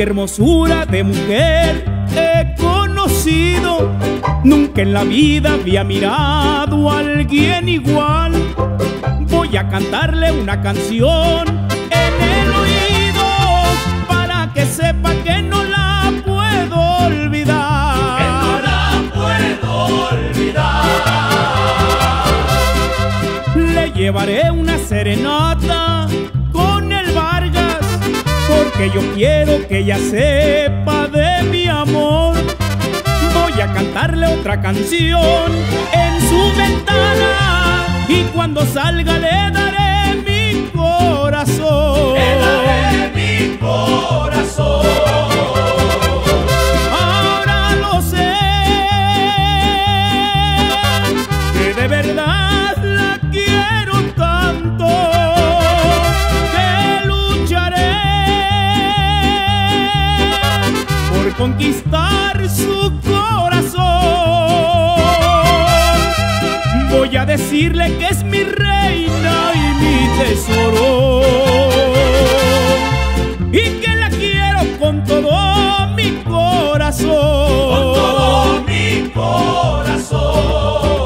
hermosura de mujer he conocido. Nunca en la vida había mirado a alguien igual. Voy a cantarle una canción en el oído para que sepa que no la puedo olvidar. Que no la puedo olvidar. Le llevaré una serenata con el Vargas, porque yo quiero que ella sepa de mi amor. Voy a cantarle otra canción en su ventana y cuando salga le daré mi corazón. Le daré mi corazón. Ahora lo sé, que de verdad la quiero tanto, que lucharé por conquistar su corazón. Voy a decirle que es mi reina y mi tesoro, y que la quiero con todo mi corazón. Con todo mi corazón.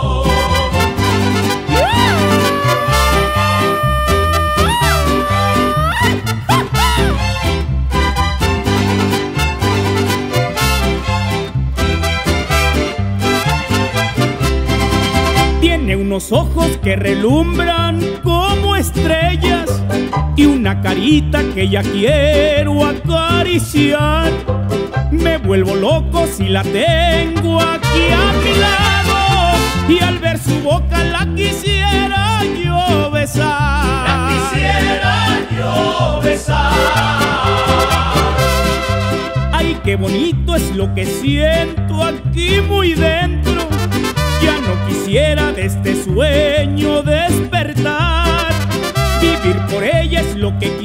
Tiene unos ojos que relumbran como estrellas y una carita que ya quiero acariciar. Me vuelvo loco si la tengo aquí a mi lado, y al ver su boca la quisiera yo besar. La quisiera yo besar. Ay, qué bonito es lo que siento aquí muy dentro. Ya no quisiera de este sueño despertar. Vivir por ella es lo que